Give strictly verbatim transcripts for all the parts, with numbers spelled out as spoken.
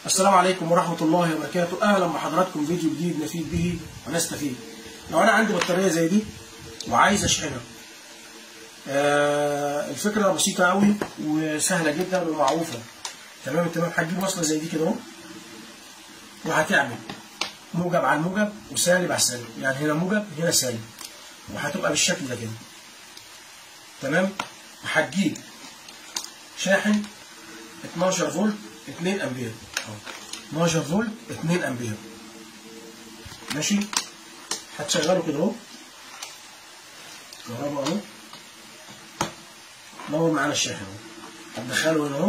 السلام عليكم ورحمة الله وبركاته. أهلا بحضراتكم فيديو جديد نفيد به ونستفيد. لو أنا عندي بطارية زي دي وعايز أشحنها، آه الفكرة بسيطة أوي وسهلة جدا ومعروفة. تمام التمام. هتجيب وصلة زي دي كده أهو، وهتعمل موجب على الموجب وسالب على السالب، يعني هنا موجب هنا سالب، وهتبقى بالشكل ده كده. تمام. وهتجيب شاحن اتناشر فولت اتنين امبير، اتناشر فولت اتنين امبير. ماشي. هتشغله كده اهو، كهرباء اهو، نور معانا الشاحن اهو، هتدخله هنا اهو،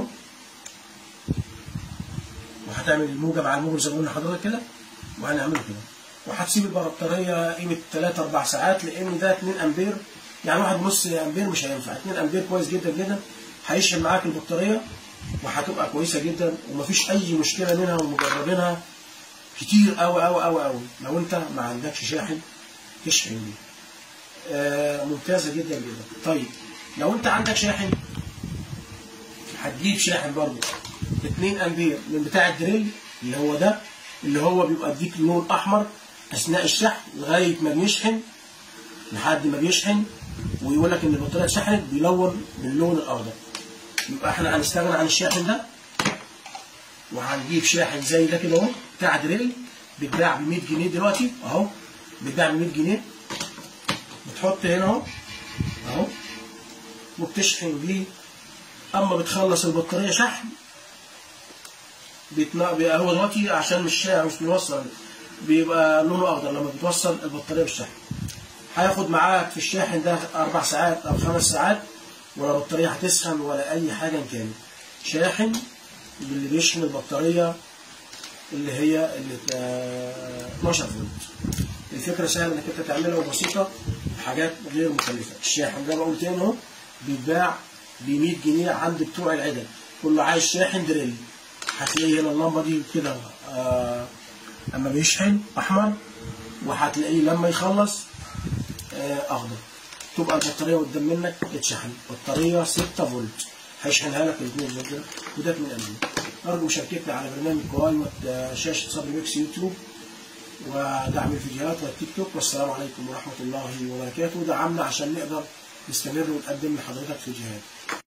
وهتعمل الموجب على الموجب زي ما قلنا لحضرتك كده، وهنعمله كده. وهتسيب البطاريه قيمه تلاتة اربعة ساعات، لان ده اتنين امبير، يعني واحد ونص امبير مش هينفع، اتنين امبير كويس جدا جدا، هيشحن معاك البطاريه وهتبقى كويسه جدا ومفيش اي مشكله منها، ومجربينها كتير قوي قوي قوي قوي. لو انت ما عندكش شاحن تشحن بيه، آه ممتازه جدا جدا. طيب لو انت عندك شاحن، هتجيب شاحن برضه اتنين امبير من بتاع الدريل، اللي هو ده، اللي هو بيبقى يديك لون احمر اثناء الشحن لغايه ما بيشحن، لحد ما بيشحن ويقول لك ان البطاريه اتشحنت، بيلون باللون الاخضر. يبقى احنا هنستغنى عن الشاحن ده، وهنجيب شاحن زي ده كده اهو بتاع دريل، بيتباع ب مية جنيه دلوقتي اهو، بيتباع ب مية جنيه. بتحط هنا اهو اهو، وبتشحن بيه. اما بتخلص البطاريه شحن، بيبقى هو دلوقتي عشان مش مش بيوصل، بيبقى لونه اخضر لما بتوصل البطاريه بالشحن. هياخد معاك في الشاحن ده اربع ساعات او خمس ساعات، ولا بطاريه هتسخن ولا اي حاجه كانت. شاحن اللي بيشحن البطاريه اللي هي اللي اتناشر فولت. الفكره سهله انك انت تعملها وبسيطه، حاجات غير مكلفه. الشاحن ده بقول تاني اهو، بيتباع ب مية جنيه عند بتوع العدد. كله عايز شاحن دريل، هتلاقي هنا اللمبه دي كده آه اما بيشحن احمر، وهتلاقيه لما يخلص آه اخضر. تبقى البطاريه قدام منك اتشحن، بطاريه ستة فولت، هيشحنها لك الاثنين فولت، وده اتنين امبير. ارجو مشاركتنا على برنامج قائمه شاشه صبري ميكس يوتيوب، ودعم الفيديوهات والتيك توك. والسلام عليكم ورحمه الله وبركاته. دعمنا عشان نقدر نستمر ونقدم لحضرتك فيديوهات.